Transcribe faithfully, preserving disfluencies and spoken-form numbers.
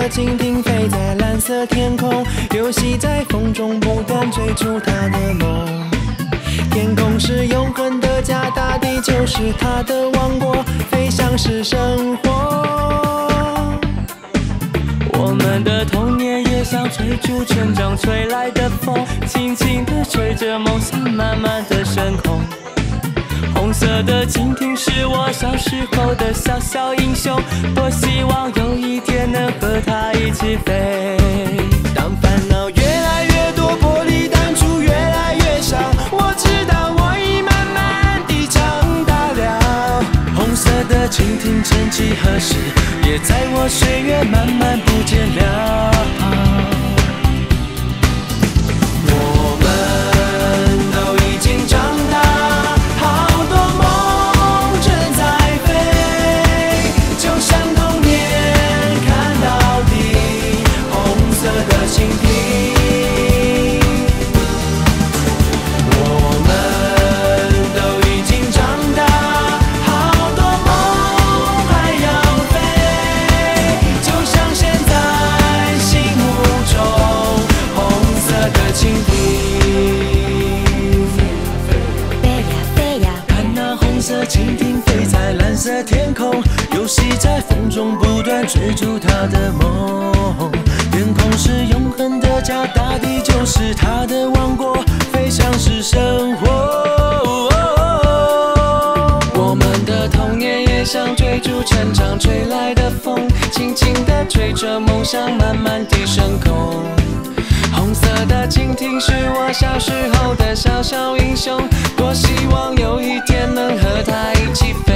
的蜻蜓飞在蓝色天空，游戏在风中不断追逐他的梦。天空是永恒的家，大地就是他的王国，飞翔是生活。 我们的童年也像追逐成长吹来的风，轻轻地吹着梦想慢慢地升空。红色的蜻蜓是我小时候的小小英雄，多希望有一天能和它一起飞。 当烦恼越来越多，玻璃弹珠越来越少，我知道我已慢慢地长大了。 红色的蜻蜓曾几何时，也在我岁月慢慢不见了。 我们都已经长大，好多梦正在飞，就像童年看到底，红色的蜻蜓。我们都已经长大，好多梦还要飞，就像现在心目中红色的蜻蜓。红色蜻蜓飞在蓝色天空，游戏在风中不断追逐他的梦。天空是永恒的家，大地就是他的王国，飞翔是生活。 我们的童年也像追逐成长吹来的风，轻轻地吹着梦想慢慢地升空。红色的蜻蜓是我小时候的小小英雄，多希望有一天能和它一起飞。